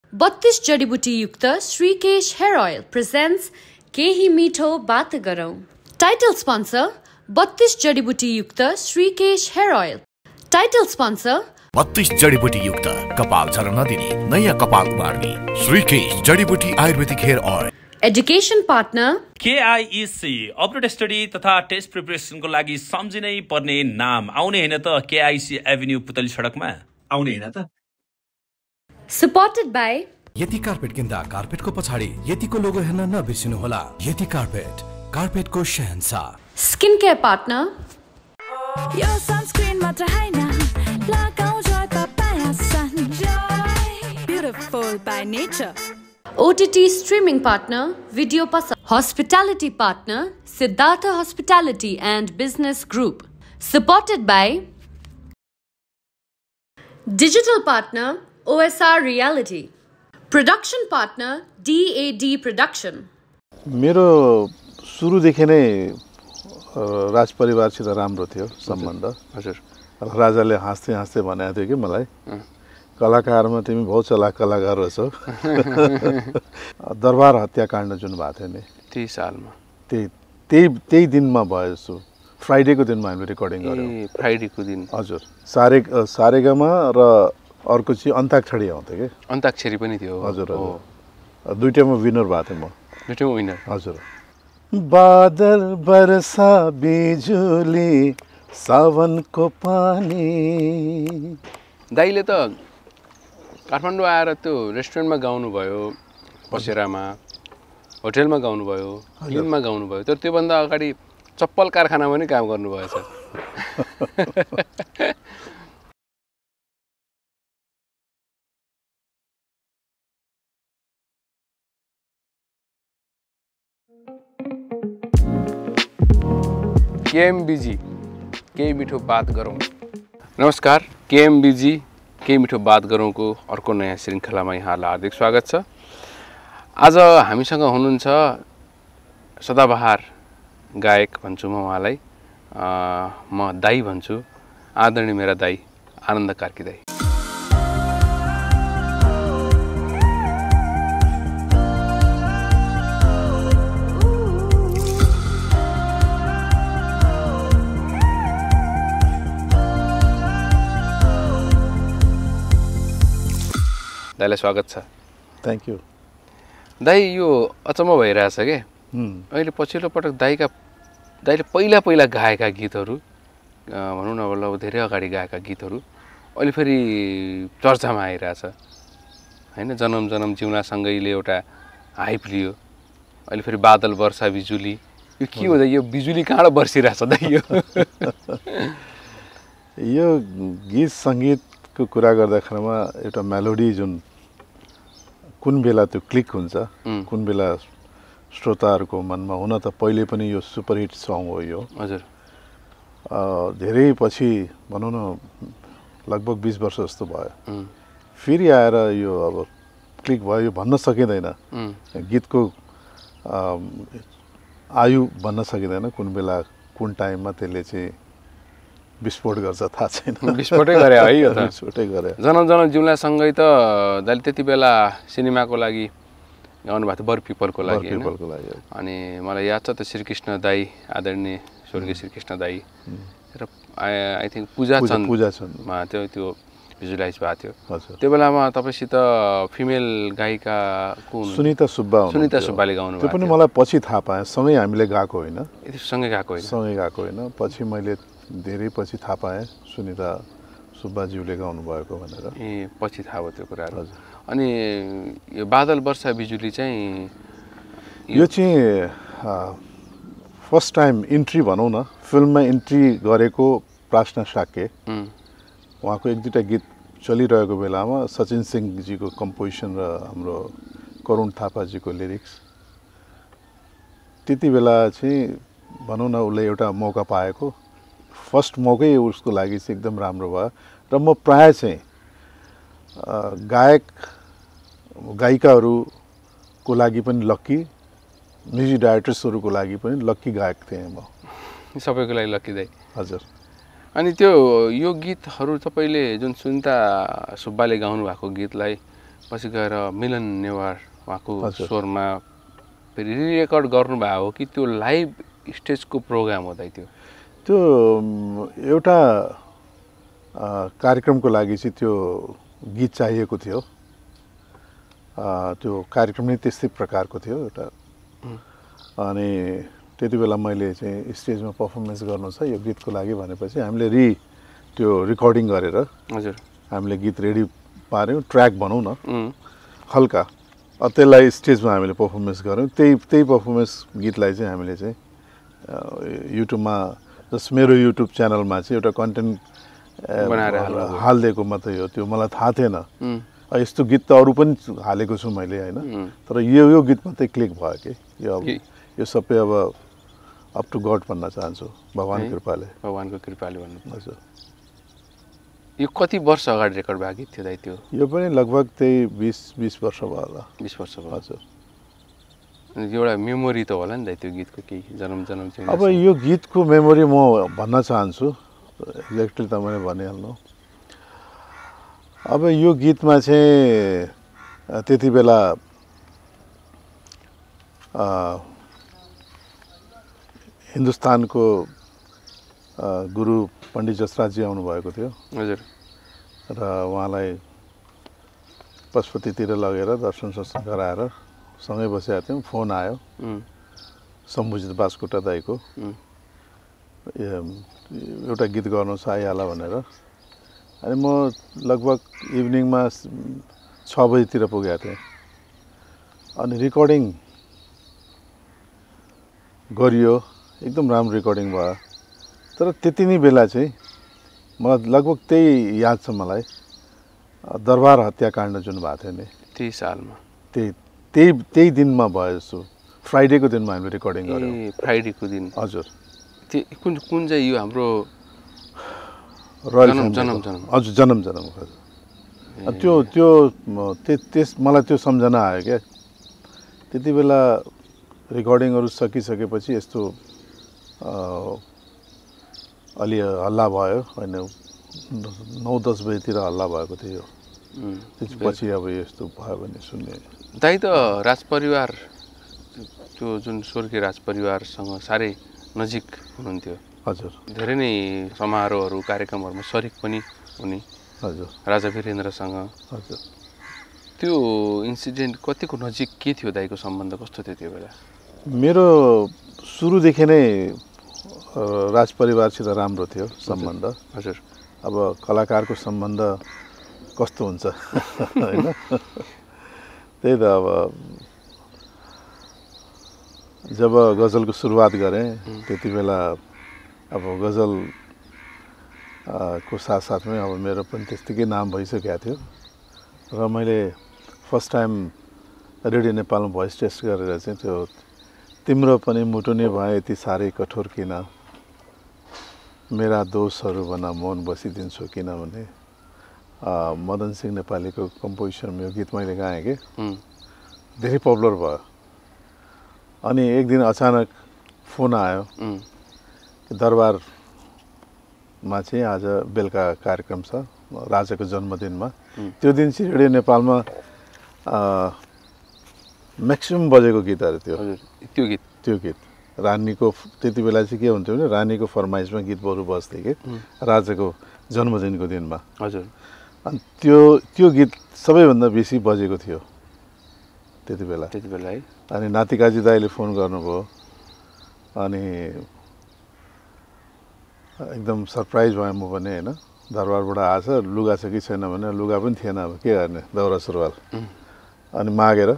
32 जडीबुटी युक्त Shrikesh hair oil presents केही मीठो बात गरौं। टाइटल स्पॉन्सर 32 जडीबुटी युक्त Shrikesh hair oil. Title sponsor 32 जडीबुटी युक्त कपाल झर्न नदिने नयाँ कपाल उमार्ने श्रीकेश जडीबुटी आयुर्वेदिक hair oil. Education partner KIC abroad study तथा टेस्ट प्रिपरेसनको लागि सम्झिनै पर्ने नाम आउने हैन त केआईसी एभिन्यू पुतली सडकमा आउने हैन त। सपोर्टेड बाय यति कार्पेट किन्दा कार्पेटको पछाडि यतिको लोगो हेर्न नबिर्सिनु होला। यति कार्पेट, कार्पेटको शहंशाह। स्किन केयर पार्टनर यो सनस्क्रिन मात्र हैन, लगाऊ Joy papaya sun joy beautiful by nature. OTT streaming partner Video Pasa। Hospitality partner Siddhartha Hospitality and Business Group। Supported by Digital partner OSR Reality। Production partner DAD Production। मेरो सुरुदेखि नै राज परिवारसित राम्रो थियो सम्बन्ध। हजुर, राजाले हाँस्दै हाँस्दै भनेको थियो कि मलाई, कलाकारमा तिमी बहुत चलाक कलाकार रहेछौ। दरबार हत्याकाण्ड जुन भएको थियो नि 30 सालमा, त्यही दिनमा भयो जस्तो। फ्राइडेको दिनमा हामीले रेकर्डिङ गऱ्यौँ। फ्राइडेको दिन। हजुर, सारेगामा र अर्को चाहिँ अन्ताक्षरी आउँथ्यो कि। अन्ताक्षरी पनि थियो। हजुर हजुर, दुईटैमा विनर भएको थिएँ म। दुईटैमा विनर। हजुर। बादल बरसा बिजुली सावनको पानी। दाइले त काठमाडौँ आएर त्यो रेस्टुरेन्टमा गाउनुभयो, बसेरामा, होटेलमा गाउनुभयो, फिल्ममा गाउनुभयो, तर त्योभन्दा अगाडि चप्पल कारखानामा पनि काम गर्नुभएछ। केएमबीजी केही मिठो बात गरौँ। नमस्कार, केएमबीजी केही मिठो बात गरौँको अर्को नयाँ श्रृङ्खलामा यहाँलाई हार्दिक स्वागत छ। आज हामीसँग हुनुहुन्छ सदाबहार गायक भन्छु म उहाँलाई, म दाई भन्छु, आदरणीय मेरा दाई आनन्द कार्की दाई। दाइलाई स्वागत छ। थ्याङ्क यू दाई। यो अचम्म भइरहेछ के अहिले पछिल्लो पटक दाइले पहिला गाएका गीतहरू भनौँ न, अब धेरै अगाडि गाएका गीतहरू अहिले फेरि चर्चामा आइरहेछ होइन। जनम जनम जिउलासँगैले एउटा हाइप लियो, अहिले फेरि बादल वर्षा बिजुली। यो के हो दाइ? यो बिजुली कहाँबाट बर्सिरहेछ दाइ? यो गीत सङ्गीतको कुरा गर्दाखेरिमा एउटा मेलोडी जुन कुन बेला त्यो क्लिक हुन्छ, कुन बेला श्रोताहरूको मनमा, हुन त पहिले पनि यो सुपरहिट सङ हो यो। हजुर। धेरै पछि भनौँ न लगभग 20 वर्ष जस्तो भयो, फेरि आएर यो अब क्लिक भयो। यो भन्न सकिँदैन, गीतको आयु भन्न सकिँदैन, कुन बेला कुन टाइममा त्यसले चाहिँ विस्फोट गर्छ थाहा छैन। विस्फोटै गरे है यो त। विस्फोटै गरे। जनम जनम जिउलासँगै त दाइले त्यति बेला सिनेमाको लागि गाउनुभएको थियो, बर पिपलको लागि। अनि मलाई याद छ त श्रीकृष्ण दाई, आदरणीय स्वर्गीय श्रीकृष्ण दाई र आई थिङ्क पूजाचन्दमा त्यो भिजुलाइज भएको थियो। त्यो बेलामा तपाईँसित फिमेल गायिका को सुनिता सुब्बाले गाउनु। त्यो पनि मलाई पछि थाहा पाएँ, सँगै हामीले गाएको होइन। सँगै गएको होइन, पछि मैले धेरै पछि थाहा पाएँ सुनिता सुब्बाज्यूले गाउनु भएको भनेर। पछि थाहा भयो त्यो कुराहरू। अनि यो बादल वर्षा बिजुली चाहिँ यो चाहिँ फर्स्ट टाइम इन्ट्री भनौँ न, फिल्ममा इन्ट्री गरेको प्रार्थना साके, उहाँको एक दुईवटा गीत चलिरहेको बेलामा सचिन सिंहजीको कम्पोजिसन र हाम्रो करुण थापाजीको लिरिक्स, त्यति बेला चाहिँ भनौँ न उसले एउटा मौका पाएको। फर्स्ट मौकै उसको लागि चाहिँ एकदम राम्रो भयो। र म प्रायः चाहिँ गायक गायिकाहरूको लागि पनि लक्की, म्युजिक डाइरेक्टर्सहरूको लागि पनि लक्की गायक थिएँ म। सबैको लागि लक्की दाइ। हजुर। अनि यो गीतहरू तपाईँले जुन सुनिता सुब्बाले गाउनु भएको गीतलाई पछि गएर मिलन नेवार उहाँको स्वरमा फेरि रिरेकर्ड गर्नुभएको हो कि त्यो लाइभ स्टेजको प्रोग्राम हो दाइ? त्यो एउटा कार्यक्रमको लागि चाहिँ त्यो गीत चाहिएको थियो। त्यो कार्यक्रम नै त्यस्तै प्रकारको थियो एउटा। अनि त्यति बेला मैले चाहिँ स्टेजमा पर्फर्मेन्स गर्नु छ यो गीतको लागि भनेपछि हामीले त्यो रिकर्डिङ गरेर हजुर हामीले गीत रेडी पार्यौँ, ट्र्याक भनौँ न हल्का, त्यसलाई स्टेजमा हामीले पर्फर्मेन्स गऱ्यौँ। त्यही पर्फर्मेन्स गीतलाई चाहिँ हामीले चाहिँ युट्युबमा जस मेरो युट्युब च्यानलमा चाहिँ एउटा कन्टेन्ट हालिदिएको मात्रै हो। त्यो मलाई थाहा थिएन, यस्तो गीत त अरू पनि हालेको छु मैले होइन, तर यो गीत मात्रै क्लिक भयो कि यो सबै अब अप टु गड भन्न चाहन्छु, भगवान् कृपाले। भगवान्को कृपाले भन्नु। हजुर। यो कति वर्ष अगाडि रेकर्ड भएको गीत थियो दाइ त्यो? यो पनि लगभग त्यही 20 वर्ष भयो होला। 20 वर्ष भयो। हजुर। एउटा मेमोरी त होला नि दाइ त्यो गीतको केही जन्म चाहिँ? अब यो गीतको मेमोरी म भन्न चाहन्छु, एक्ज्याक्टली त मैले भनिहाल्नु। अब यो गीतमा चाहिँ त्यति बेला हिन्दुस्तानको गुरु पण्डित जसराजजी आउनुभएको थियो। हजुर। र उहाँलाई पशुपतितिर लगेर दर्शन सत्सन गराएर सँगै बसेका थियौँ। फोन आयो शम्भुजित बास्कोटा दाईको, एउटा गीत गर्नु छ आइहाल भनेर। अनि म लगभग इभिनिङमा 6 बजीतिर पुगेको थिएँ। अनि रिकर्डिङ गरियो, एकदम राम्रो रिकर्डिङ भयो। तर त्यति नै बेला चाहिँ मलाई लगभग त्यही याद छ मलाई, दरबार हत्याकाण्ड जुन भएको थियो नि त्यही सालमा, त्यही दिनमा भयो जस्तो। फ्राइडेको दिनमा हामीले रिकर्डिङ गऱ्यौँ। फ्राइडेको दिन? हजुर। कुन चाहिँ यो हाम्रो रयल जन्म? हजुर, जन्म। त्यस मलाई त्यो सम्झना आयो क्या। त्यति बेला रिकर्डिङहरू सकिसकेपछि यस्तो अलि हल्ला भयो होइन, 9-10 बजीतिर हल्ला भएको थियो। त्यसपछि अब यस्तो भयो भने सुन्ने। दाइ त राजपरिवार, त्यो जुन स्वर्गीय राजपरिवारसँग साह्रै नजिक हुनुहुन्थ्यो। हजुर। धेरै नै समारोहहरू कार्यक्रमहरूमा सरिक पनि हुने। हजुर। राजा वीरेन्द्रसँग। हजुर। त्यो इन्सिडेन्ट कतिको नजिक के थियो दाइको सम्बन्ध कस्तो थियो त्यो बेला? मेरो सुरुदेखि नै राजपरिवारसित राम्रो थियो सम्बन्ध। हजुर। अब कलाकारको सम्बन्ध कस्तो हुन्छ होइन, त्यही त। अब जब गजलको सुरुवात गरेँ त्यति बेला अब गजल को साथसाथमै अब मेरो पनि त्यत्तिकै नाम भइसकेको थियो। र मैले फर्स्ट टाइम रेडियो नेपालमा भोइस टेस्ट गरेर चाहिँ त्यो तिम्रो पनि मुटुने भए यति साह्रै कठोर किन, मेरा दोषहरू भन मौन बसिदिन्छु किन भने मदन सिंह नेपालीको कम्पोजिसनमा यो गीत मैले गाएँ कि धेरै पपुलर भयो। अनि एक दिन अचानक फोन आयो दरबारमा चाहिँ आज बेलुका कार्यक्रम छ राजाको जन्मदिनमा। त्यो दिन चाहिँ रेडियो नेपालमा म्याक्सिमम बजेको गीतहरू थियो। त्यो गीत रानीको त्यति बेला चाहिँ के हुन्थ्यो भने रानीको फरमाइसमा गीत बरु बस्थ्यो कि राजाको जन्मदिनको दिनमा। हजुर। अनि त्यो गीत सबैभन्दा बेसी बजेको थियो त्यति बेला है। अनि नातिकाजी दाइले फोन गर्नुभयो। अनि एकदम सरप्राइज भएँ म पनि होइन। दरबारबाट आएछ, लुगा छ कि छैन भने लुगा पनि थिएन, अब के गर्ने, दौरा सुरुवाल। अनि मागेर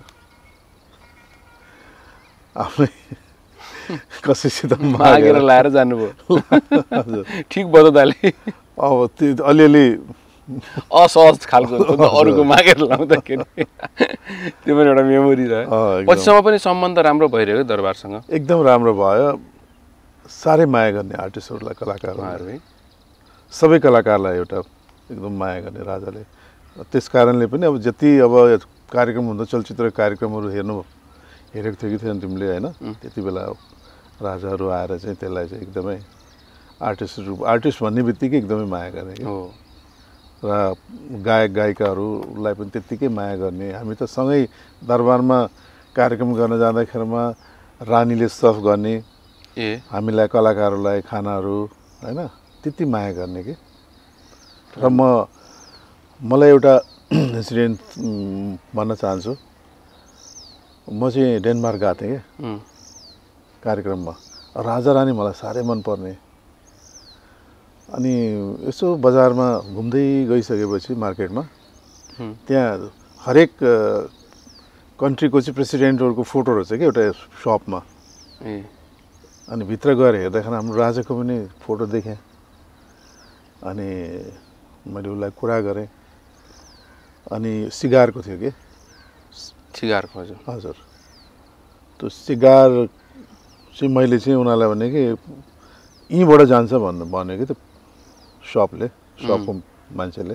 आफ्नै कसैसित मागेर लाएर जानुभयो। ठिक भयो दाइले। अब त्यो अलिअलि असहज खालको अरूको मागेर लाउँदाखेरि त्यो पनि एउटा मेमोरी रह्यो। पछिसम्म पनि सम्बन्ध राम्रो भइरह्यो दरबारसँग? एकदम राम्रो भयो। साह्रै माया गर्ने आर्टिस्टहरूलाई, कलाकारहरू, सबै कलाकारलाई एउटा एकदम माया गर्ने राजाले। त्यस कारणले पनि अब जति अब कार्यक्रम हुँदा चलचित्र कार्यक्रमहरू हेरेको थियो कि थिएन तिमीले होइन, त्यति बेला राजाहरू आएर चाहिँ त्यसलाई चाहिँ एकदमै आर्टिस्ट भन्ने बित्तिकै एकदमै माया गर्ने कि। र गायक गायिकाहरूलाई पनि त्यत्तिकै माया गर्ने। हामी त सँगै दरबारमा कार्यक्रम गर्न जाँदाखेरिमा रानीले सर्भ गर्ने, हामीलाई कलाकारहरूलाई खानाहरू हैन त्यति माया गर्ने कि। र मलाई एउटा इन्सिडेन्ट भन्न चाहन्छु। म चाहिँ डेनमार्क गएको थिएँ कि कार्यक्रममा, राजा रानी मलाई साह्रै मनपर्ने। अनि यसो बजारमा घुम्दै गइसकेपछि मार्केटमा त्यहाँ हरेक कन्ट्रीको चाहिँ प्रेसिडेन्टहरूको फोटो रहेछ कि एउटा सपमा। अनि भित्र गएर हेर्दाखेरि हाम्रो राजाको पनि फोटो देखेँ। अनि मैले उसलाई कुरा गरेँ। अनि सिगारको थियो कि सिगारको हजुर त्यो सिगार चाहिँ मैले चाहिँ उनीहरूलाई भने कि यहीँबाट जान्छ भन्यो कि त्यो सपको मान्छेले।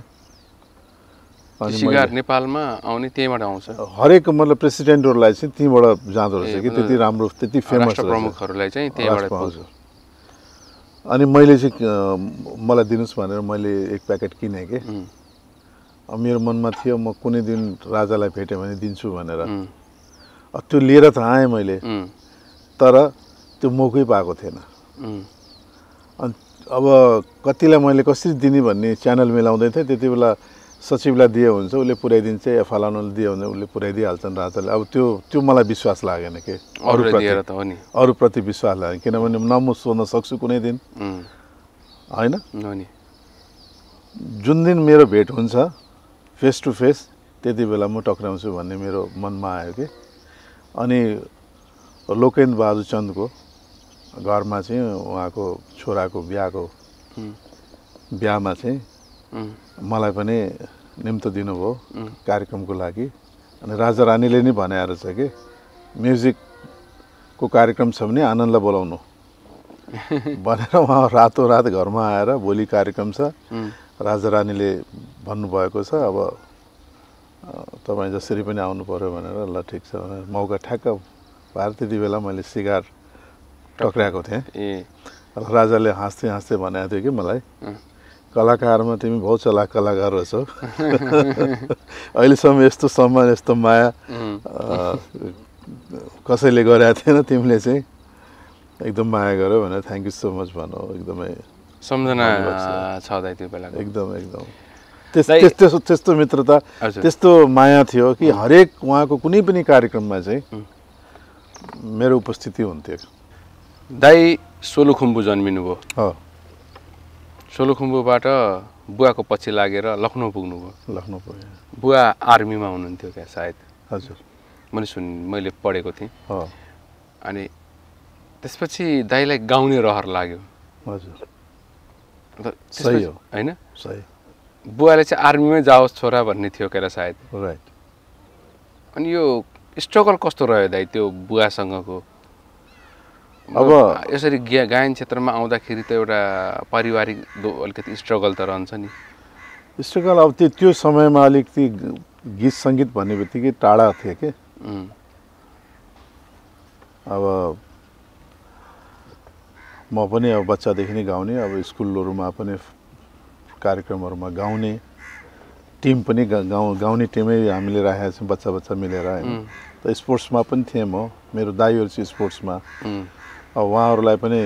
सिगार नेपालमा आउने त्यहीँबाट आउँछ हरेक मतलब प्रेसिडेन्टहरूलाई चाहिँ त्यहीँबाट जाँदो रहेछ कि त्यति राम्रो त्यति फेमस प्रमुखहरूलाई चाहिँ त्यहीँबाट पाउँछ। अनि मैले चाहिँ मलाई दिनुहोस् भनेर मैले एक प्याकेट किनेँ कि। अब मेरो मनमा थियो म कुनै दिन राजालाई भेटेँ भने दिन्छु भनेर। त्यो लिएर त आएँ मैले, तर त्यो मौकै पाएको थिएन। अनि अब कतिलाई मैले कसरी दिने भन्ने च्यानल मिलाउँदै थिएँ। त्यति बेला सचिवलाई दिए हुन्छ उसले पुर्याइदिन्छ, या फलानुले दिए भने उसले पुर्याइदिइहाल्छन् राजाले। अब त्यो मलाई विश्वास लागेन कि अरूप्रति विश्वास लागेन, किनभने न म सोध्न सक्छु कुनै दिन होइन। जुन दिन मेरो भेट हुन्छ फेस टु फेस त्यति बेला म टक्राउँछु भन्ने मेरो मनमा आयो कि। अनि लोकेन्द्र बहादुर चन्दको घरमा चाहिँ उहाँको छोराको बिहामा चाहिँ मलाई पनि निम्तो दिनुभयो कार्यक्रमको लागि। अनि राजा रानीले नै भनेर छ कि म्युजिकको कार्यक्रम छ भने आनन्दलाई बोलाउनु भनेर उहाँ रातोरात घरमा आएर भोलि कार्यक्रम छ राजा रानीले भन्नुभएको छ, अब तपाईँ जसरी पनि आउनु पर्यो भनेर। ल ठिक छ भनेर मौका ठ्याक्क भएर त्यति बेला मैले सिगार टक्राएको थिएँ। राजाले हाँस्दै हाँस्दै भनेको थियो कि मलाई, कलाकारमा तिमी बहुत चलाक कलाकार रहेछौ, अहिलेसम्म यस्तो सम्मान यस्तो माया कसैले गरेको थिएन, तिमीले चाहिँ एकदम माया गर्यो भनेर थ्याङ्क यू सो मच भन्नु। एकदमै सम्झना छ त्यो बेला एकदम त्यस्तो मित्रता त्यस्तो माया थियो कि हरेक उहाँको कुनै पनि कार्यक्रममा चाहिँ मेरो उपस्थिति हुन्थ्यो। दाइ सोलुखुम्बु जन्मिनु भयो, सोलुखुम्बुबाट बुवाको पछि लागेर लखनऊ पुग्नुभयो। लखनऊ पुग्यो, बुवा आर्मीमा हुनुहुन्थ्यो क्या सायद? हजुर मैले पढेको थिएँ। अनि त्यसपछि दाइलाई गाउने रहर लाग्यो। हजुर सही हो होइन? सही। बुवाले चाहिँ आर्मीमै जाओस् छोरा भन्ने थियो क्या सायद? राइट। अनि यो स्ट्रगल कस्तो रह्यो दाइ त्यो बुवासँगको? अब यसरी गायन क्षेत्रमा आउँदाखेरि त एउटा पारिवारिक अलिकति स्ट्रगल त रहन्छ नि। स्ट्रगल अब त्यो समयमा अलिकति गीत सङ्गीत भन्ने बित्तिकै टाढा थिए कि। अब म पनि अब बच्चादेखि नै गाउने, अब स्कुलहरूमा पनि कार्यक्रमहरूमा गाउने, टिम पनि गाउने टिमै हामीले राखेका छौँ बच्चा मिलेर होइन। त स्पोर्ट्समा पनि थिएँ म, मेरो दाइहरू चाहिँ स्पोर्ट्समा। अब उहाँहरूलाई पनि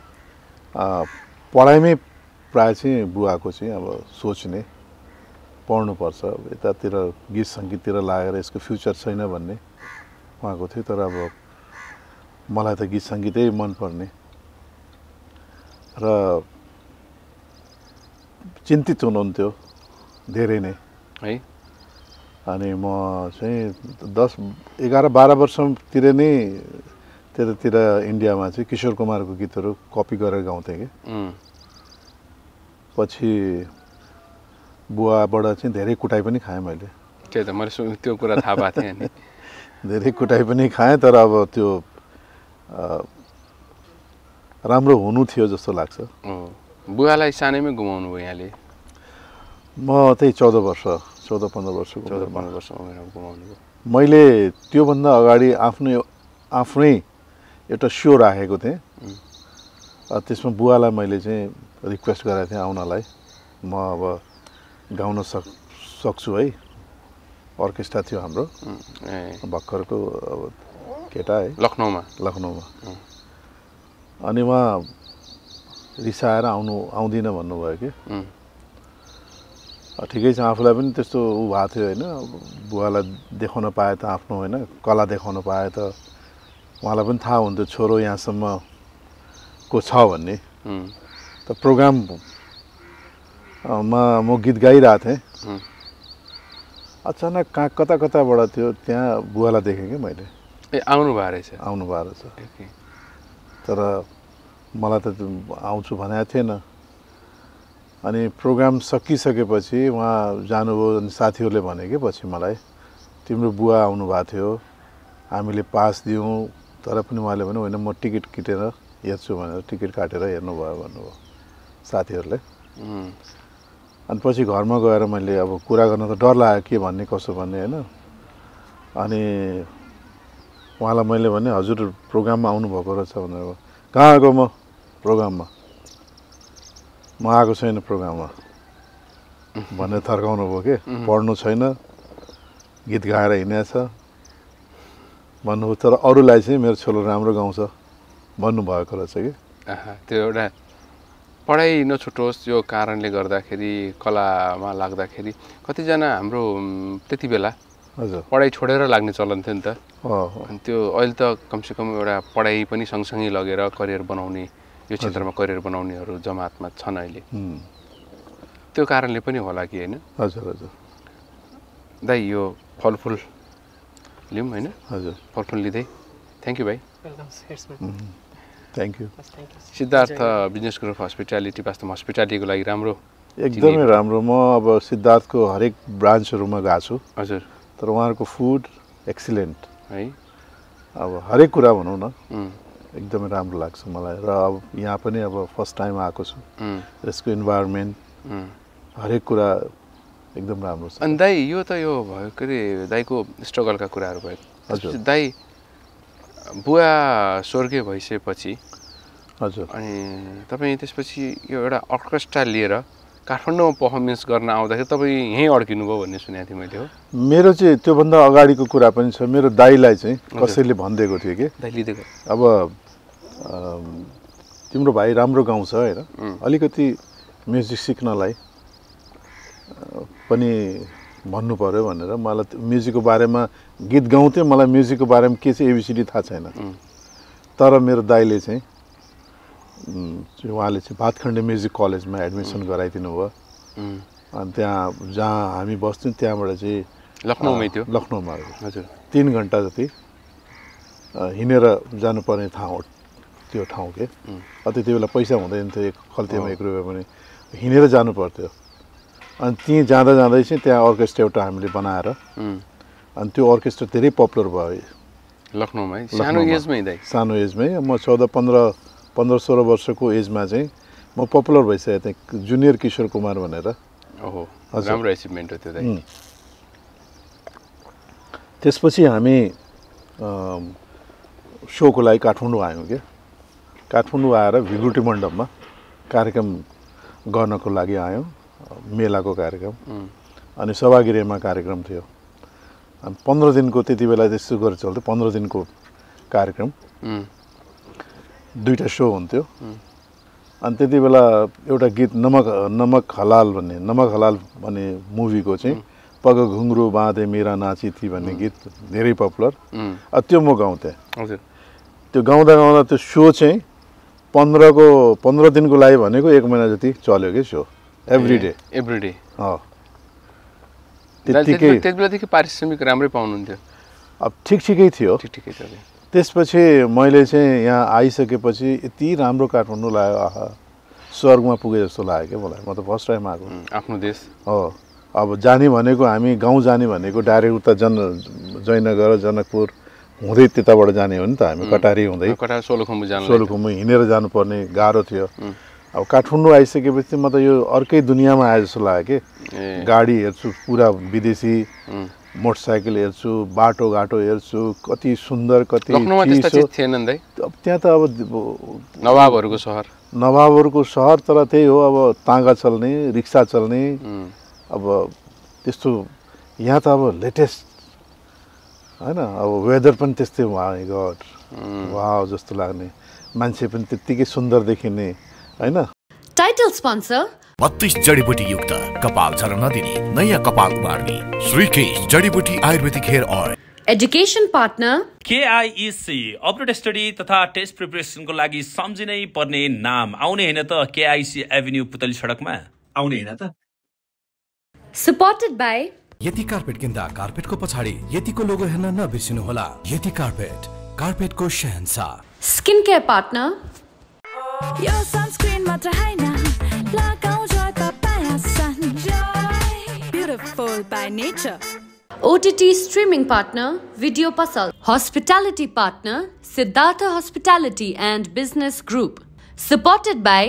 पढाइमै प्रायः चाहिँ बुवाको चाहिँ अब सोच्ने पढ्नुपर्छ यतातिर गीत सङ्गीततिर लागेर यसको फ्युचर छैन भन्ने उहाँको थियो। तर अब मलाई त गीत सङ्गीतै मनपर्ने र चिन्तित हुनुहुन्थ्यो धेरै नै है। अनि म चाहिँ 10-11-12 वर्षतिर नै त्यतातिर इन्डियामा चाहिँ किशोर कुमारको गीतहरू कपी गरेर गाउँथेँ कि। पछि बुवाबाट चाहिँ धेरै कुटाइ पनि खाएँ मैले। त्यही त मैले त्यो कुरा थाहा पाएको थिएँ नि। धेरै कुटाइ पनि खाएँ, तर अब त्यो राम्रो हुनु थियो जस्तो लाग्छ। बुवालाई सानैमै गुमाउनु भयो यहाँले? म त्यही 14-15 वर्ष उमेरमा गुमाउनु भयो। मैले त्योभन्दा अगाडि आफ्नै एउटा सो राखेको थिएँ। त्यसमा बुवालाई मैले चाहिँ रिक्वेस्ट गरेको थिएँ आउनलाई। म अब गाउन सक्छु है। अर्केस्ट्रा थियो हाम्रो भर्खरको केटा है लखनऊमा। अनि उहाँ रिसाएर आउँदिनँ भन्नुभयो कि ठिकै छ, आफूलाई पनि त्यस्तो ऊ भएको थियो होइन, बुवालाई देखाउन पाए त आफ्नो होइन कला देखाउन पाए त उहाँलाई पनि थाहा हुन्थ्यो छोरो यहाँसम्म को छ भन्ने। त प्रोग्राममा म गीत गाइरहेको थिएँ, अचानक कता कताबाट थियो त्यहाँ बुवालाई देखेँ कि मैले। आउनु भएको रहेछ। तर मलाई त आउँछु भनेको थिएन। अनि प्रोग्राम सकिसकेपछि उहाँ जानुभयो। अनि साथीहरूले भने कि पछि मलाई तिम्रो बुवा आउनु भएको थियो, हामीले पास दियौँ, तर पनि उहाँले भने होइन म टिकट किटेर हेर्छु भनेर टिकट काटेर हेर्नुभयो भन्नुभयो साथीहरूले। अनि पछि घरमा गएर मैले अब कुरा गर्न त डर लाग्यो के भन्ने कसो भन्ने होइन। अनि उहाँलाई मैले भने हजुर प्रोग्राममा आउनुभएको रहेछ भनेर। कहाँ आएको म प्रोग्राममा, म आएको छैन प्रोग्राममा भनेर थर्काउनु भयो कि पढ्नु छैन गीत गाएर हिँडेछ भन्नुभयो। तर अरूलाई चाहिँ मेरो छोरो राम्रो गाउँछ भन्नुभएको रहेछ कि। त्यो एउटा पढाइ नछुटोस् यो कारणले गर्दाखेरि कलामा लाग्दाखेरि कतिजना हाम्रो त्यति बेला हजुर पढाइ छोडेर लाग्ने चलन थियो नि त। अनि त्यो अहिले त कमसेकम एउटा पढाइ पनि सँगसँगै लगेर करियर बनाउने, यो क्षेत्रमा करियर बनाउनेहरू जमातमा छन् अहिले। त्यो कारणले पनि होला कि होइन? हजुर हजुर दाइ यो फलफुल लिउँ होइन? हजुर फलफुल लिँदै थ्याङ्क यू भाइ। Thank you. Siddhartha business group hospitality वास्तवमा हस्पिटालिटीको लागि राम्रो, एकदमै राम्रो। म अब सिद्धार्थको हरेक ब्रान्चहरूमा गएको छु। हजुर। तर उहाँहरूको फुड एक्सिलेन्ट है, अब हरेक कुरा भनौँ न एकदमै राम्रो लाग्छ मलाई। र अब यहाँ पनि अब फर्स्ट टाइम आएको छु, यसको इन्भाइरोमेन्ट हरेक कुरा एकदम राम्रो छ। अनि दाइ यो त यो भयो के अरे दाइको स्ट्रगलका कुराहरू भयो। हजुर। दाइ बुवा स्वर्गीय भइसकेपछि हजुर अनि तपाईँ त्यसपछि यो एउटा अर्केस्ट्रा लिएर काठमाडौँमा पर्फर्मेन्स गर्न आउँदाखेरि तपाईँ यहीँ अड्किनु भयो भन्ने सुनेको थिएँ मैले। हो, मेरो चाहिँ त्योभन्दा अगाडिको कुरा पनि छ। मेरो दाइलाई चाहिँ कसैले भनिदिएको थियो कि दाइ लिँदै अब तिम्रो भाइ राम्रो गाउँछ होइन, अलिकति म्युजिक सिक्नलाई पनि भन्नु पर्यो भनेर। मलाई म्युजिकको बारेमा गीत गाउँथेँ, मलाई म्युजिकको बारेमा के चाहिँ एबिसिडी थाहा छैन। तर मेरो दाइले चाहिँ उहाँले चाहिँ भातखण्डे म्युजिक कलेजमा एडमिसन गराइदिनु भयो। अनि त्यहाँ जहाँ हामी बस्थ्यौँ त्यहाँबाट चाहिँ लखनऊमै थियो। लखनऊमा हजुर 3 घन्टा जति हिँडेर जानुपर्ने ठाउँ त्यो ठाउँ के। त्यति बेला पैसा हुँदैन थियो, एक खल्तीमा 1 रुपियाँ पनि, हिँडेर जानु पर्थ्यो। अनि त्यहीँ जाँदा जाँदै चाहिँ त्यहाँ अर्केस्ट्रा एउटा हामीले बनाएर अनि त्यो अर्केस्ट्रा धेरै पपुलर भयो लखनऊमा। सानो एजमै दाइ? सानो एजमै। म 14-15-16 वर्षको एजमा चाहिँ म पपुलर भइसकेको थिएँ, जुनियर किशोर कुमार भनेर। ओहो, राम्रो एचिभमेन्ट हो त्यो दाइ। त्यसपछि हामी सोको लागि काठमाडौँ आयौँ क्या। काठमाडौँ आएर विभूति मण्डपमा कार्यक्रम गर्नको लागि आयौँ, मेलाको कार्यक्रम। अनि सभागृहमा कार्यक्रम थियो। अनि 15 दिनको त्यति बेला त्यस्तो गरेर चल्थ्यो, 15 दिनको कार्यक्रम, 2टा सो हुन्थ्यो। अनि त्यति बेला एउटा गीत नमक हलाल भन्ने मुभीको चाहिँ पग घुङ्ग्रो बाँधे मेरा नाची थी भन्ने गीत धेरै पपुलर। त्यो म गाउँथेँ। हजुर। त्यो गाउँदा त्यो सो चाहिँ 15 दिनको लागि भनेको 1 महिना जति चल्यो कि सो, एभ्री डे। त्यति बेलादेखि पारिश्रमिक राम्रै पाउनुहुन्थ्यो? अब ठिकै थियो। त्यसपछि मैले चाहिँ यहाँ आइसकेपछि यति राम्रो काठमाडौँ लाग्यो, आहा स्वर्गमा पुगे जस्तो लाग्यो क्या मलाई। म त फर्स्ट टाइम आएको। आफ्नो देश हो। अब जाने भनेको हामी गाउँ जाने भनेको डाइरेक्ट उता जयनगर जनकपुर हुँदै त्यताबाट जाने हो नि त हामी, कटारी हुँदै सोलुखुम्बु हिँडेर जानुपर्ने गाह्रो थियो। अब काठमाडौँ आइसकेपछि म त यो अर्कै दुनियाँमा आए जस्तो लाग्यो कि। गाडी हेर्छु पुरा विदेशी, मोटरसाइकल हेर्छु, बाटोघाटो हेर्छु, कति सुन्दर, कति थिएन। त्यहाँ त अब नवाबहरूको सहर। तर त्यही हो, अब ताँगा चल्ने, रिक्सा चल्ने, अब त्यस्तो यहाँ त अब लेटेस्ट हैन अब वेदर पनि त्यस्तै माय गॉड वाउ जस्तो लाग्ने मान्छे पनि त्यतिकै सुन्दर देखिने हैन Title sponsor 32 जडीबुटी युक्त कपाल झर्न नदिने नयाँ कपाल उमार्ने श्रीकेश जडीबुटी आयुर्वेदिक hair oil Education partner KIEC abroad study तथा टेस्ट प्रिपरेसनको लागि सम्झिनै पर्ने नाम आउने हैन त KIC एभिन्यू पुतली सडकमा आउने हैन त supported by यति कार्पेट किन्दा कार्पेटको पछाडि यतिको लोगो हेर्न नबिर्सिनुहोला यति कार्पेटको शहंशाह Skincare partner Yo sunscreen matra haina lagau joy papaya sun joy beautiful by nature OTT streaming partner Video Puzzle Hospitality partner Siddhartha Hospitality and Business Group supported by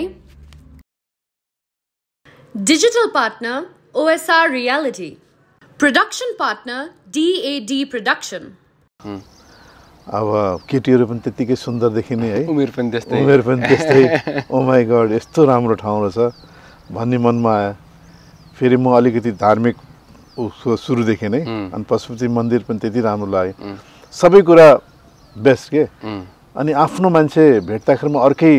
Digital partner OSR Reality Production partner DAD Production अब केटीहरु पनि त्यतिकै सुन्दर देखिने है उमेर पनि त्यस्तै oh my God यस्तो राम्रो ठाउँ रहेछ भन्ने मनमा आयो फेरि म अलिकति धार्मिक सुरु देखेँ नै अनि पशुपति मन्दिर पनि त्यति राम्रो लाग्यो सबै कुरा बेस्ट के अनि आफ्नो मान्छे भेट्दाखेरिमा अर्कै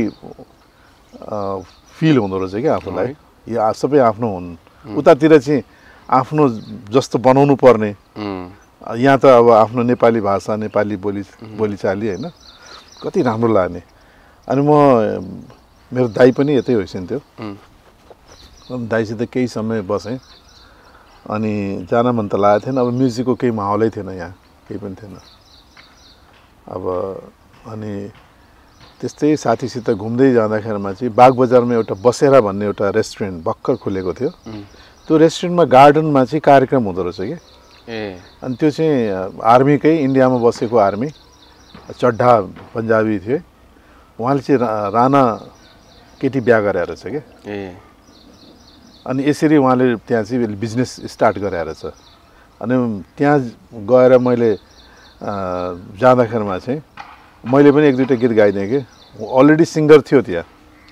फिल हुँदो रहेछ के आफूलाई यो सबै आफ्नो हुन् उतातिर चाहिँ आफ्नो जस्तो बनाउनु पर्ने यहाँ त अब आफ्नो नेपाली भाषा नेपाली बोलीचाली हैन कति राम्रो लाग्ने अनि म मेरो दाइ पनि यतै होइसिन्थ्यो दाइसित केही समय बसेँ अनि जान मन त लागेको थिएन अब म्युजिकको केही माहौलै थिएन यहाँ केही पनि थिएन अब अनि त्यस्तै साथीसित घुम्दै जाँदाखेरिमा चाहिँ बागबजारमा एउटा बसेरा भन्ने एउटा रेस्टुरेन्ट भर्खर खुलेको थियो त्यो रेस्टुरेन्टमा गार्डनमा चाहिँ कार्यक्रम हुँदो रहेछ कि अनि त्यो चाहिँ आर्मीकै इन्डियामा बसेको आर्मी चड्ढा पन्जाबी थिए उहाँले चाहिँ राणा केटी बिहा गरे रहेछ के अनि यसरी उहाँले त्यहाँ चाहिँ बिजनेस स्टार्ट गरे रहेछ अनि त्यहाँ गएर मैले जाँदाखेरिमा चाहिँ मैले पनि एक दुईटा गीत गाइदिएँ कि अलरेडी सिङ्गर थियो त्यहाँ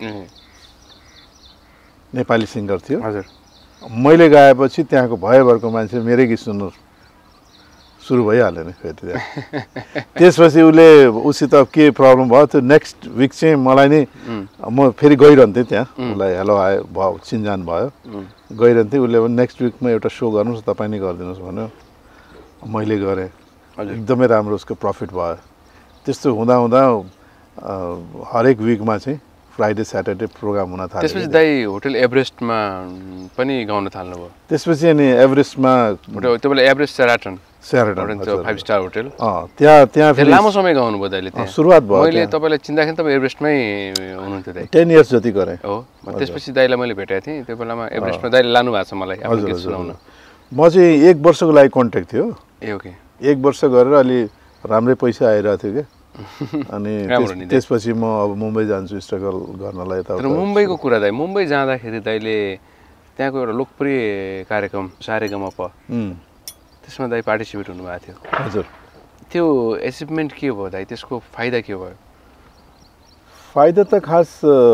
नेपाली सिङ्गर थियो हजुर मैले गाएपछि त्यहाँको भयभरको मान्छे मेरै गीत सुन्नु सुरु भइहाल्यो नि फेरि त्यहाँ त्यसपछि उसित के प्रब्लम भयो त्यो नेक्स्ट विक चाहिँ मलाई नि म फेरि गइरहन्थेँ त्यहाँ उसलाई हेलो आयो भयो चिनजान भयो गइरहन्थेँ उसले पनि नेक्स्ट विकमा एउटा सो गर्नुहोस् तपाईँ नै गरिदिनुहोस् भन्यो मैले गरेँ एकदमै राम्रो उसको प्रफिट भयो त्यस्तो हुँदा हुँदा हरेक विकमा चाहिँ फ्राइडे स्याटरडे प्रोग्राम हुन थाल्यो त्यसपछि दाइ होटल एभरेस्टमा पनि गाउन थाल्नुभयो त्यसपछि अनि एभरेस्टमा त्यो बेला एभरेस्ट सेराटन 5 स्टार होटल त्यहाँ फेरि लामो समय गाउनुभयो दाइले त्यहाँ सुरुवात भयो मैले तपाईँलाई चिन्दाखेरि तपाईँ एभरेस्टमै हुनुहुन्थ्यो दाइ 10 इयर्स जति गरेँ हो त्यसपछि दाइलाई मैले भेटेको थिएँ त्यो बेलामा एभरेस्टमा दाइले लानु भएको छ मलाई आफ्नो गीत सुनाउन म चाहिँ 1 वर्षको लागि कन्ट्याक्ट थियो ए ओके 1 वर्ष गरेर अलि राम्रै पैसा आइरहेको थियो कि अनि त्यसपछि म अब मुम्बई जान्छु स्ट्रगल गर्नलाई त मुम्बईको कुरा दाइ मुम्बई जाँदाखेरि दाइले त्यहाँको एउटा लोकप्रिय कार्यक्रम सारेगामाप त्यसमा दाइ पार्टिसिपेट हुनुभएको थियो हजुर त्यो एचिभमेन्ट के भयो दाइ त्यसको फाइदा के भयो फाइदा त खास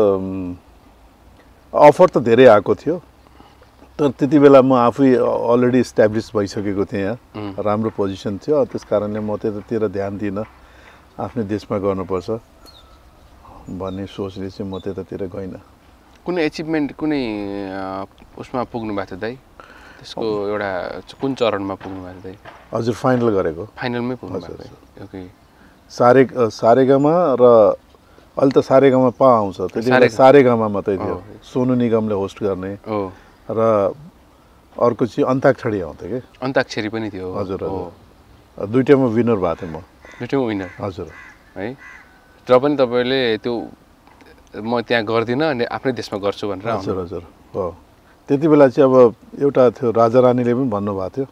अफर त धेरै आएको थियो तर त्यति बेला म आफै अलरेडी इस्टाब्लिस भइसकेको थिएँ यहाँ राम्रो पोजिसन थियो त्यस कारणले म त्यतातिर ध्यान दिइनँ आफ्नै देशमा गर्नुपर्छ भन्ने सोचले चाहिँ म त्यतातिर गइनँ कुनै एचिभमेन्ट कुनै उसमा पुग्नु भएको थियो दाइ त्यसको एउटा कुन चरणमा पुग्नु भएको थियो दाइ हजुर फाइनल गरेको फाइनलमै पुग्नु भएको थियो ओके सारेगामा र अहिले त सारेगामा पा आउँछ त्यति बेला सारेगामा मात्रै थियो सोनु निगमले होस्ट गर्ने र अर्को चाहिँ अन्ताक्षरी आउँथ्यो कि अन्ताक्षरी पनि थियो हजुर हजुर दुईटैमा विनर भएको थिएँ म दुईटैमा विनर हजुर है र पनि तपाईँले त्यो म त्यहाँ गर्दिनँ अनि आफ्नै देशमा गर्छु भनेर हजुर हजुर हो त्यति बेला चाहिँ अब एउटा थियो राजा रानीले पनि भन्नुभएको थियो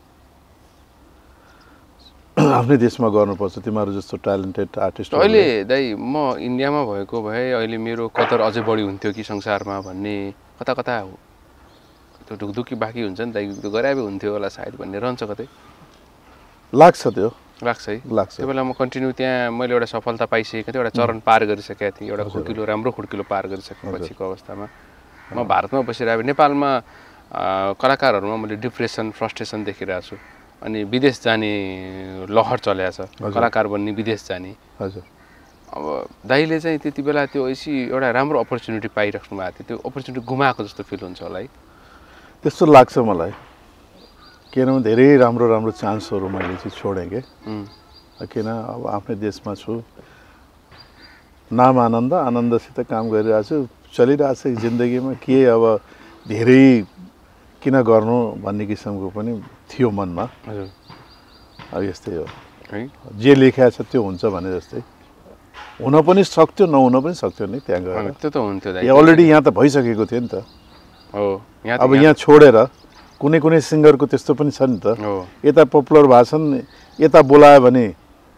आफ्नै देशमा गर्नुपर्छ तिमीहरू जस्तो ट्यालेन्टेड आर्टिस्ट अहिले दाइ म इन्डियामा भएको भए अहिले मेरो कदर अझै बढी हुन्थ्यो कि संसारमा भन्ने कता कता त्यो ढुकढुकी बाँकी हुन्छ नि दाइ त्यो गराए हुन्थ्यो होला सायद भन्ने रहन्छ कतै लाग्छ त्यो लाग्छ है लाग्छ त्यो बेला म कन्टिन्यू त्यहाँ मैले एउटा सफलता पाइसकेको थिएँ एउटा चरण पार गरिसकेको थिएँ एउटा खुड्किलो राम्रो खुड्किलो पार गरिसकेपछिको अवस्थामा म भारतमा बसिरहेको नेपालमा कलाकारहरूमा मैले डिप्रेसन फ्रस्ट्रेसन देखिरहेको छु अनि विदेश जाने लहर चलेको छ कलाकार बन्ने विदेश जाने हजुर अब दाइले चाहिँ त्यति बेला त्यो ऐसी एउटा राम्रो अपर्च्युनिटी पाइराख्नु भएको थियो त्यो अपर्च्युनिटी गुमाएको जस्तो फिल हुन्छ होला है त्यस्तो लाग्छ मलाई किनभने धेरै राम्रो राम्रो चान्सहरू मैले चाहिँ छोडेँ के किन अब आफ्नै देशमा छु नाम आनन्दसित काम गरिरहेको छु चलिरहेको छ जिन्दगीमा के अब धेरै किन गर्नु भन्ने किसिमको पनि थियो मनमा हजुर अब यस्तै हो है जे लेखेको छ त्यो हुन्छ भने जस्तै हुन पनि सक्थ्यो नहुन पनि सक्थ्यो नि त्यहाँ गएर त्यो त हुन्थ्यो दाइ अलरेडी यहाँ त भइसकेको थियो नि त हो अब यहाँ छोडेर कुनै कुनै सिङ्गरको त्यस्तो पनि छ नि त यता पपुलर भाषण यता बोलायो भने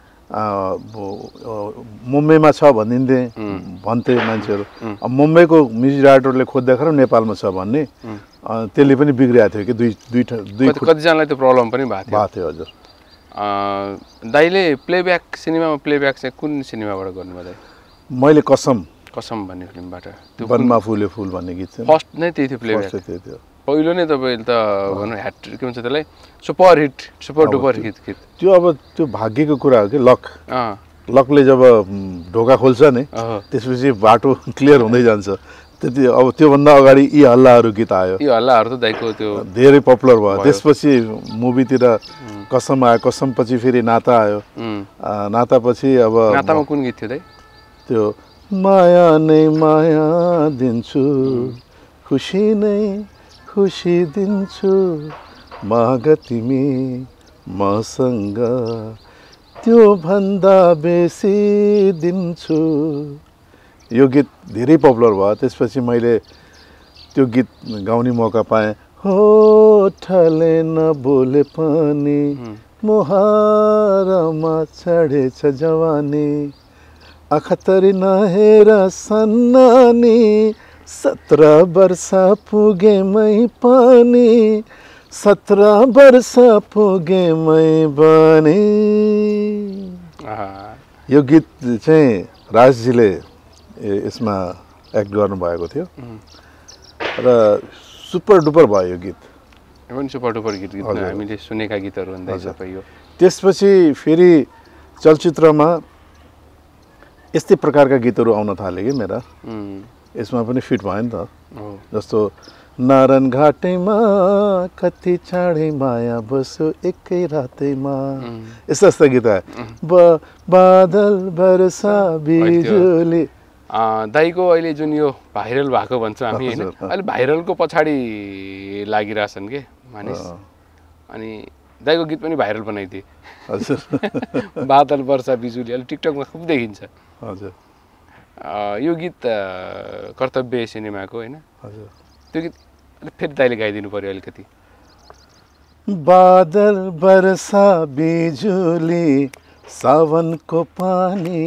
मुम्बईमा छ भन्थे मान्छेहरू अब मुम्बईको म्युजिक डाइरेक्टरले खोज्दाखेरि नेपालमा छ भन्ने त्यसले पनि बिग्रिएको थियो कि दुई कतिजनालाई त्यो प्रब्लम पनि भएको थियो हजुर दाइले प्लेब्याक सिनेमामा प्लेब्याक चाहिँ कुन सिनेमाबाट गर्नुभयो दाइ मैले कसम भन्ने फिल्मबाट त्यो वनमा फुले फुल भन्ने गीत चाहिँ फर्स्ट नै त्यही थियो प्लेब्याक त्यही थियो पहिलो नै तपाईँले त भनौँ ह्याट्रिक के भन्छ त्यसलाई सुपर डुपर गीत त्यो अब त्यो भाग्यको कुरा हो कि लकले जब ढोका खोल्छ नि त्यसपछि बाटो क्लियर हुँदै जान्छ त्यति अब त्योभन्दा अगाडि यी हल्लाहरू गीत आयो यी हल्लाहरू त दाइको त्यो धेरै पपुलर भयो त्यसपछि मुभीतिर कसम आयो कसम पछि फेरि नाता आयो नाता पछि अब नातामा कुन गीत थियो दाइ त्यो माया नै माया दिन्छु खुसी नै खुसी दिन्छु माग तिमी मसँग त्यो भन्दा बेसी दिन्छु यो गीत धेरै पपुलर भयो त्यसपछि मैले त्यो गीत गाउने मौका पाएँ होठले नबोले पनि मुहारमा चढेछ जवानी आँखातरी नहेर सन्नानी 17 वर्ष पुगेमै पनि 17 वर्ष पुगेमै पनि यो गीत चाहिँ राजजीले यसमा एक्ट गर्नुभएको थियो र सुपर डुपर भयो यो गीत पनि सुपर डुपर गीत हामीले सुनेका गीतहरू भन्दा सबै यो त्यसपछि फेरि चलचित्रमा यस्तै प्रकारका गीतहरू आउन थाले कि मेरा यसमा पनि फिट भयो नि त जस्तो नारायण घाटैमा कति चाँडै माया बस्यो एकै रातैमा यस्ता यस्ता गीत आयो बादल वर्षा बिजुली दाइको अहिले जुन यो भाइरल भएको भन्छ हामी होइन अहिले भाइरलको पछाडि लागिरहेछन् के मानिस अनि दाइको गीत पनि भाइरल बनाइदिए हजुर बादल वर्षा बिजुली अहिले टिकटकमा खुब देखिन्छ हजुर यो गीत कर्तव्य सिनेमाको होइन हजुर त्यो गीत फेरि दाइले गाइदिनु पर्यो अलिकति बादल वर्षा बिजुली सावनको पानी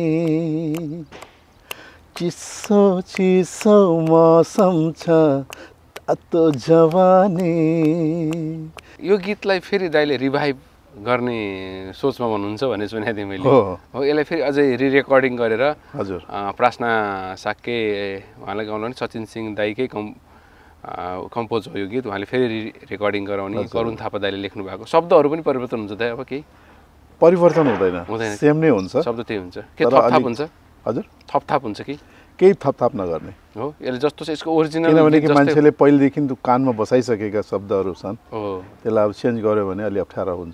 चिसो चिसो मौसम छ तातो जवानी यो गीतलाई फेरि दाइले रिभाइभ गर्ने सोचमा भन्नुहुन्छ भन्ने सुनेको थिएँ मैले हो यसलाई फेरि अझै रिरेकर्डिङ गरेर हजुर प्रार्थना साक्के उहाँलाई गाउनु भने सचिन सिंह दाइकै कम्पोज हो यो गीत उहाँले फेरि रेकर्डिङ गराउने करुण थापा दाइले लेख्नु भएको शब्दहरू पनि परिवर्तन हुन्छ दाइ अब केही परिवर्तन हुँदैन सेम नै हुन्छ शब्द त्यही हुन्छ के थपथाप हुन्छ हजुर थपथाप हुन्छ कि केही थपथाप नगर्ने हो यसले जस्तो छ यसको ओरिजिनल किनभने कि मान्छेले पहिलेदेखि कानमा बसाइसकेका शब्दहरू छन् त्यसलाई अब चेन्ज गर्यो भने अलि अप्ठ्यारो हुन्छ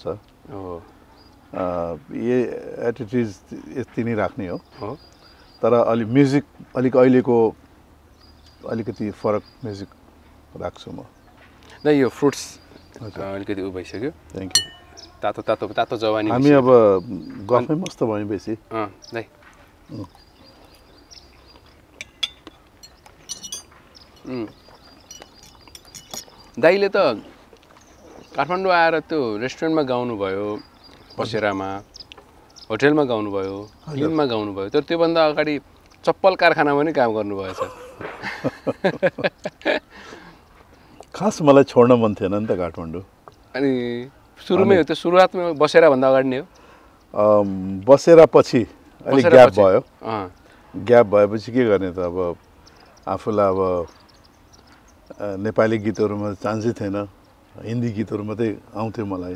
यो एटिट्युड यति नै राख्ने हो तर अलि म्युजिक अलिक अहिलेको अलिकति फरक म्युजिक राख्छु म न यो फ्रुट्स अलिकति उ भइसक्यो थ्याङ्क यू तातो तातो तातो जवानी हामी अब गफमै मस्त भयौँ बेसी दाइ दाइले त काठमाडौँ आएर त्यो रेस्टुरेन्टमा गाउनुभयो बसेरामा होटेलमा गाउनुभयो फिल्ममा गाउनुभयो तर त्योभन्दा अगाडि चप्पल कारखानामा पनि काम गर्नुभएछ खास मलाई छोड्न मन थिएन नि त काठमाडौँ अनि सुरुमै हो त्यो सुरुवातमा बसेरा भन्दा अगाडि नै हो बसेरा पछि अलिक ग्याप भयो ग्याप भएपछि के गर्ने त अब आफूलाई अब नेपाली गीतहरूमा चान्सै थिएन, हिन्दी गीतहरू मात्रै आउँथ्यो मलाई।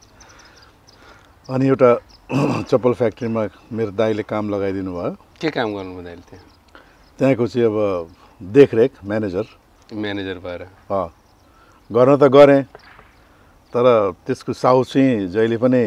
अनि एउटा चप्पल फ्याक्ट्रीमा मेरो दाइले काम लगाइदिनु भयो। के काम गर्नुभयो दाइले त्यहाँ? त्यहाँको चाहिँ अब देखरेख म्यानेजर भएर गर्न त गरेँ, तर त्यसको साउ चाहिँ जहिले पनि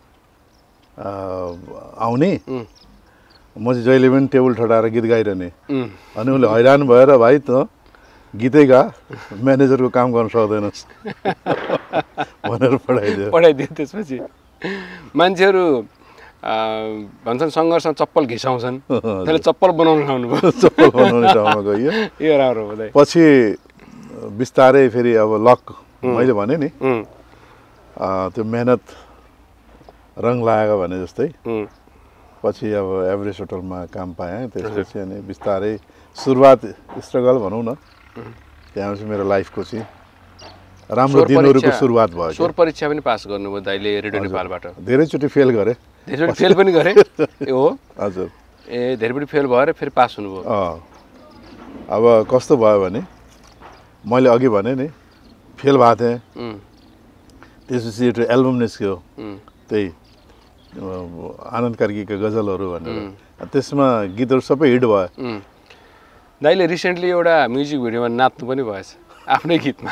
आउने, म चाहिँ जहिले पनि टेबल ठडाएर गीत गाइरहने। अनि उसले हैरान भएर भाइ त गीतै गा, म्यानेजरको काम गर्न सक्दैनस् भनेर पढाइदियो। त्यसपछि मान्छेहरू भन्छन् सङ्घर्षमा चप्पल घिसाउँछन्, त्यसले चप्पल बनाउन लाउनुभयो। चप्पल बनाउने ठाउँमा गयो। यो राम्रो हुँदै पछि बिस्तारै फेरि अब लक मैले भने नि त्यो मेहनत रङ लगाएको भने जस्तै पछि अब एभरेस्ट होटलमा काम पाएँ। त्यसपछि अनि बिस्तारै सुरुवात स्ट्रगल भनौँ न, त्यहाँ चाहिँ मेरो लाइफको चाहिँ राम्रो दिनहरूको सुरुवात भयो। स्वर परीक्षा पनि पास गर्नुभयो दाइले रेडियो नेपालबाट? धेरैचोटि फेल गरेँ। धेरैचोटि फेल पनि गरेँ? ए हो हजुर। ए धेरैचोटि फेल भएर फेरि पास हुनुभयो? अब कस्तो भयो भने मैले अघि भने नि फेल भएको थिएँ, त्यसपछि एउटा एल्बम निस्क्यो त्यही आनन्द कार्कीका गजलहरू भनेर, त्यसमा गीतहरू सबै हिट भयो। दाइले रिसेन्टली एउटा म्युजिक भिडियोमा नाच्नु पनि भएछ आफ्नै गीतमा।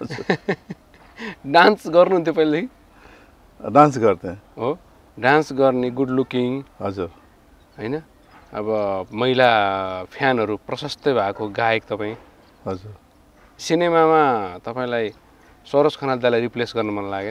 डान्स गर्नुहुन्थ्यो पहिलेदेखि? डान्स गर्थेँ। हो, डान्स गर्ने, गुड लुकिङ। हजुर। होइन, अब महिला फ्यानहरू प्रशस्तै भएको गायक तपाईँ। हजुर। सिनेमामा तपाईँलाई सरोज खनाल दाइलाई रिप्लेस गर्न मन लागेन?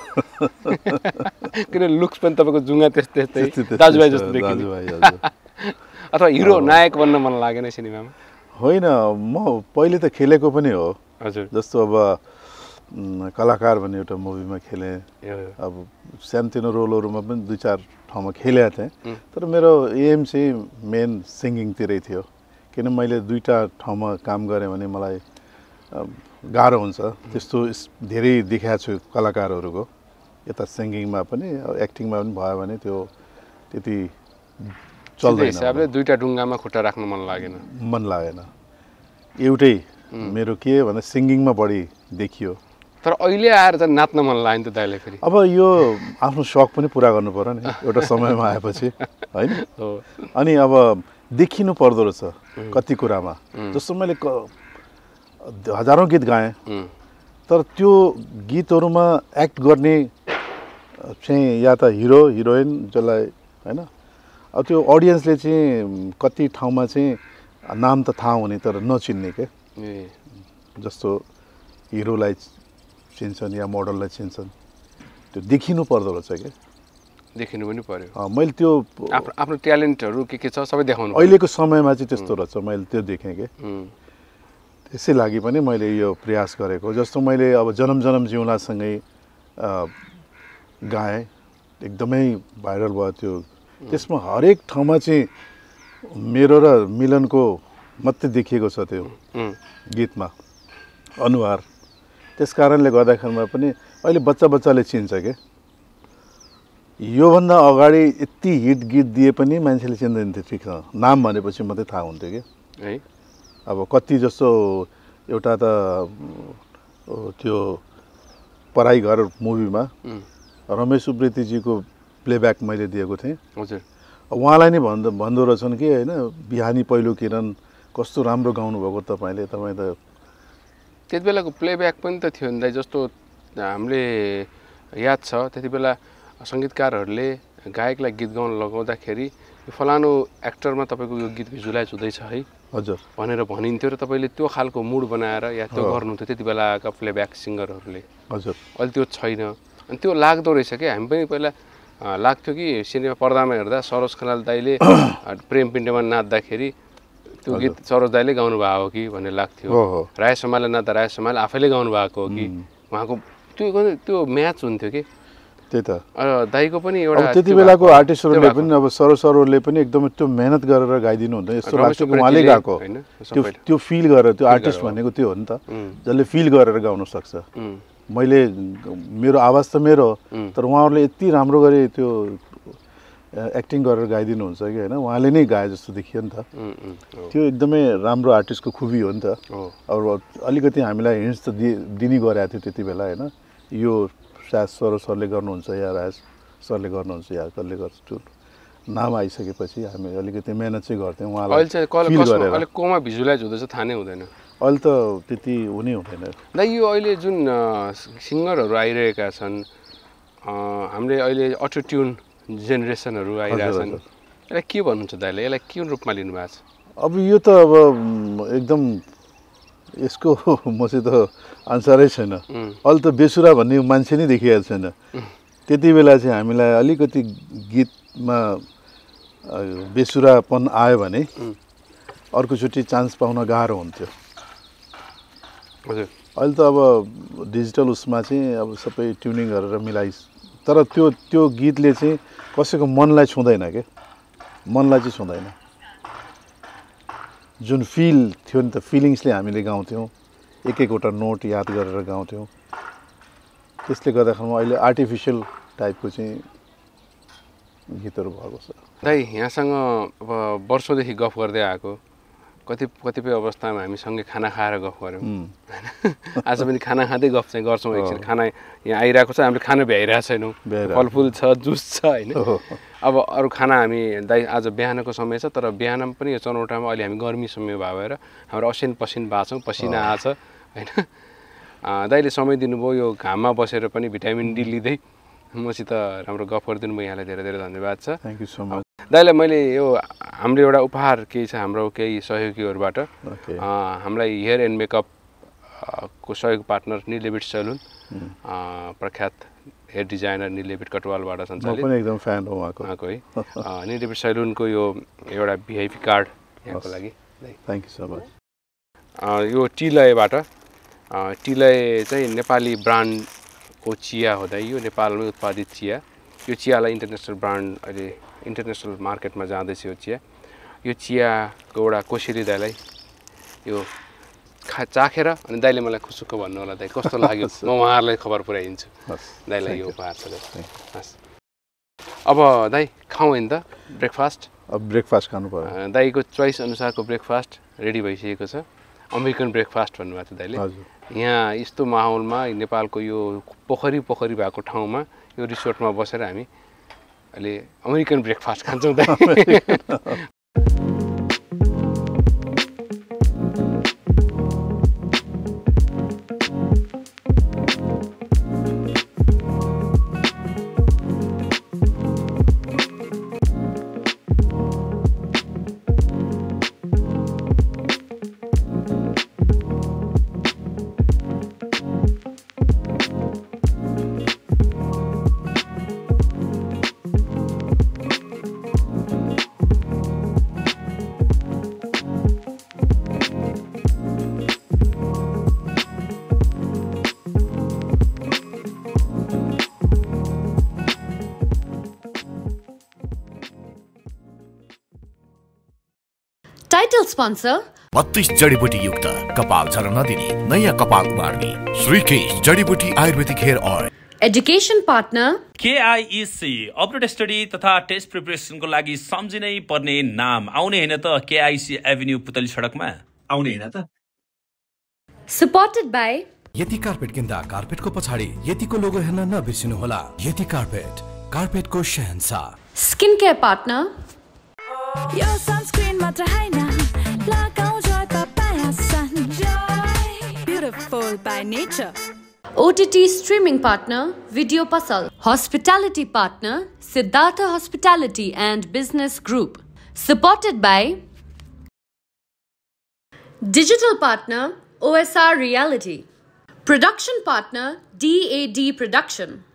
किन लुक्स पनि तपाईँको जुङ्गा त्यस्तै दाजुभाइ जस्तो देखिन्छ। अथवा हिरो नायक बन्न मन लागेन सिनेमामा? होइन, म पहिले त खेलेको पनि हो। हजुर। जस्तो अब कलाकार भन्ने एउटा मुभीमा खेलेँ, अब सानोतिनो रोलहरूमा पनि 2-4 ठाउँमा खेलेको थिएँ, तर मेरो एम चाहिँ मेन सिङ्गिङतिरै थियो। किन मैले 2टा ठाउँमा काम गरेँ भने मलाई गाह्रो हुन्छ। त्यस्तो धेरै देखाएको छु कलाकारहरूको, यता सिङ्गिङमा पनि एक्टिङमा पनि भयो भने त्यो त्यति चल्दैन। हिसाबले 2टा ढुङ्गामा खुट्टा राख्न मन लागेन। एउटै मेरो के भने सिङ्गिङमा बढी देखियो। तर अहिले आएर त नाच्न मन लाग्यो नि त दाइले फेरि? अब यो आफ्नो सौक पनि पुरा गर्नु पर्यो नि एउटा समयमा आएपछि, होइन? अनि अब देखिनु पर्दो रहेछ कति कुरामा। जस्तो मैले हजारौँ गीत गाएँ, तर त्यो गीतहरूमा एक्ट गर्ने चाहिँ या त हिरो हिरोइन जसलाई, होइन, अब त्यो अडियन्सले चाहिँ कति ठाउँमा चाहिँ नाम त थाहा हुने तर नचिन्ने के। जस्तो हिरोलाई चिन्छन् या मोडललाई चिन्छन्, त्यो देखिनु पर्दो रहेछ क्या। देखिनु पनि पर्यो। मैले त्यो आफ्नो ट्यालेन्टहरू के छ सबै देखाउनु। अहिलेको समयमा चाहिँ त्यस्तो रहेछ, मैले त्यो देखेँ कि। त्यसै लागि पनि मैले यो प्रयास गरेको। जस्तो मैले अब जनम जनम जिउँलासँगै गाएँ, एकदमै भाइरल भयो त्यो। त्यसमा हरेक ठाउँमा चाहिँ मेरो र मिलनको मात्रै देखिएको छ त्यो गीतमा अनुहार। त्यस कारणले गर्दाखेरिमा पनि अहिले बच्चाले चिन्छ के। योभन्दा अगाडि यति हिट गीत दिए पनि मान्छेले चिन्दैन थियो। ठिक छ, नाम भनेपछि मात्रै थाहा हुन्थ्यो कि है। अब कति जस्तो एउटा त त्यो पढाइ घर मुभीमा रमेश उप्रेतीजीको प्लेब्याक मैले दिएको थिएँ। हजुर। उहाँलाई नै भन्दो रहेछन् कि होइन, बिहानी पहिलो किरण कस्तो राम्रो गाउनुभएको तपाईँ त। त्यति बेलाको प्लेब्याक पनि त थियो नि दाइ। जस्तो हामीले याद छ त्यति बेला सङ्गीतकारहरूले गायकलाई गीत गाउन लगाउँदाखेरि फलानु एक्टरमा तपाईँको यो गीत भिजुलाइज हुँदैछ है हजुर भनेर भनिन्थ्यो र तपाईँले त्यो खालको मुड बनाएर या त्यो गर्नुहुन्थ्यो त्यति बेलाका प्लेब्याक सिङ्गरहरूले। हजुर। अहिले त्यो छैन। अनि त्यो लाग्दो रहेछ कि हामी पनि पहिला लाग्थ्यो कि सिनेमा पर्दामा हेर्दा सरोज खनाल दाइले प्रेम पिण्डमा नाच्दाखेरि त्यो गीत सरोज दाइले गाउनु भएको हो कि भन्ने लाग्थ्यो। राय समालले नाच्दा राय समाल आफैले गाउनु भएको हो कि उहाँको त्यो म्याच हुन्थ्यो कि। त्यही त दाइको पनि एउटा त्यति बेलाको आर्टिस्टहरूले पनि अब सरोजहरूले पनि एकदमै त्यो मेहनत गरेर गाइदिनु हुँदैन। यस्तो लाग्छ उहाँले गाएको त्यो फिल गरेर, त्यो आर्टिस्ट भनेको त्यो हो नि त, जसले फिल गरेर गाउन सक्छ। मैले मेरो आवाज त मेरो, तर उहाँहरूले यति राम्रो गरे त्यो एक्टिङ गरेर गाइदिनुहुन्छ कि होइन उहाँले नै गाए जस्तो देखियो नि त त्यो एकदमै राम्रो आर्टिस्टको खुबी हो नि त अब अलिकति हामीलाई हिन्ट्स त दिनै गरेको थियो त्यति बेला होइन यो सायद सरोज सरले गर्नुहुन्छ या राज सरले गर्नुहुन्छ या कसले गर्छ नाम आइसकेपछि हामी अलिकति मेहनत चाहिँ गर्थ्यौँ उहाँलाई कोमा भिजुलाइज हुँदैछ थाहा नै हुँदैन अहिले त त्यति हुनै हुँदैन दाइ यो अहिले जुन सिङ्गरहरू आइरहेका छन् हामीले अहिले अटो ट्युन जेनेरेसनहरू आइरहेछन् यसलाई के भन्नुहुन्छ दाइले यसलाई के रूपमा लिनुभएको छ अब यो त अब एकदम यसको मसित आन्सरै छैन अहिले त बेसुरा भन्ने मान्छे नै देखिएको छैन त्यति बेला चाहिँ हामीलाई अलिकति गीतमा बेसुरापन आयो भने अर्कोचोटि चान्स पाउन गाह्रो हुन्थ्यो हजुर अहिले त अब डिजिटल उसमा चाहिँ अब सबै ट्युनिङ गरेर मिलाइ तर त्यो गीतले चाहिँ कसैको मनलाई छुँदैन के मनलाई चाहिँ छुँदैन जुन फिल थियो नि त फिलिङ्सले हामीले गाउँथ्यौँ एक एकवटा नोट याद गरेर गाउँथ्यौँ त्यसले गर्दाखेरिमा अहिले आर्टिफिसियल टाइपको चाहिँ गीतहरू भएको छ दाइ यहाँसँग अब वर्षौँदेखि गफ गर्दै आएको कतिपय अवस्थामा हामी सँगै खाना खाएर गफ गऱ्यौँ होइन आज पनि खाना खाँदै गफ चाहिँ गर्छौँ एकछिन खाना यहाँ आइरहेको छ हामीले खाना भ्याइरहेको छैनौँ फलफुल छ जुस छ होइन अब अरू खाना हामी दाइ आज बिहानको समय छ तर बिहान पनि यो चनौटामा अहिले हामी गर्मी समय भएर हाम्रो असिन पसिन भएको छौँ पसिना आछ होइन दाइले समय दिनुभयो यो घाममा बसेर पनि भिटामिन डी लिँदै मसित राम्रो गफ गरिदिनु भयो यहाँलाई धेरै धेरै धन्यवाद छ थ्याङ्क यू सो मच दाइलाई मैले यो हाम्रो एउटा उपहार केही छ हाम्रो केही सहयोगीहरूबाट हामीलाई हेयर एन्ड मेकअप को सहयोग पार्टनर निलेबिट सलुन प्रख्यात हेयर डिजाइनर निलेबिट कटवालबाट सञ्चालित पनि एकदम फ्यान हो उहाँको है निलेबिट सलुनको यो एउटा भिआइपी कार्ड यहाँको लागि थ्याङ्क यू सो मच यो टिलयबाट टिलय चाहिँ नेपाली ब्रान्डको चिया हो दाइ यो नेपालमै उत्पादित चिया यो चियालाई इन्टरनेसनल ब्रान्ड अहिले इन्टरनेसनल मार्केटमा जाँदैछ यो चियाको एउटा कोसेली दाइलाई यो चाखेर अनि दाइले मलाई खुसुक्क भन्नु होला दाइ कस्तो लाग्यो म उहाँहरूलाई खबर पुऱ्याइदिन्छु दाइलाई यो उपहार छ हस् अब दाइ खाउँ होइन त ब्रेकफास्ट अब ब्रेकफास्ट खानु पर्यो दाइको चोइस अनुसारको ब्रेकफास्ट रेडी भइसकेको छ अमेरिकन ब्रेकफास्ट भन्नुभएको छ दाइले यहाँ यस्तो माहौलमा नेपालको यो पोखरी भएको ठाउँमा यो रिसोर्टमा बसेर हामी अहिले अमेरिकन ब्रेकफास्ट खान्छौँ दाइ टाइटल स्पोन्सर 32 जडीबुटी युक्त कपाल झर्न नदिने नयाँ कपाल उमार्ने श्रीकेश जडीबुटी आयुर्वेदिक hair oil education partner KIC abroad study तथा टेस्ट प्रिपरेसनको लागि सम्झिनै पर्ने नाम आउने हैन त केआईसी एभिन्यू पुतली सडकमा आउने हैन त सपोर्टेड बाय यति कार्पेट किन्दा कार्पेटको पछाडि यतिको लोगो हेर्न नबिर्सिनु होला यति कार्पेटको शहंशाह स्किन केयर पार्टनर यो सनस्क्रिन मात्र हैन लगाऊ Joy papaya sun joy beautiful by nature OTT streaming partner Video Puzzle, hospitality partner Siddhartha Hospitality and Business Group, supported by digital partner OSR Reality, production partner DAD Production.